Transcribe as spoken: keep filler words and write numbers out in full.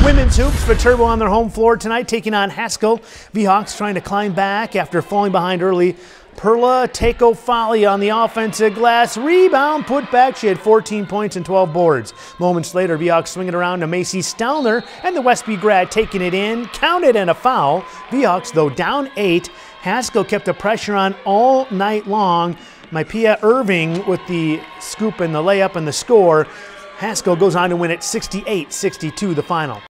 Women's hoops, Viterbo on their home floor tonight, taking on Haskell. V-Hawks trying to climb back after falling behind early. Perla Takofali on the offensive glass. Rebound, put back. She had fourteen points and twelve boards. Moments later, V-Hawks swing it around to Macy Stelner, and the Westby grad taking it in. Counted and a foul. V-Hawks, though, down eight. Haskell kept the pressure on all night long. Mypia Irving with the scoop and the layup and the score. Haskell goes on to win it sixty-eight sixty-two, the final.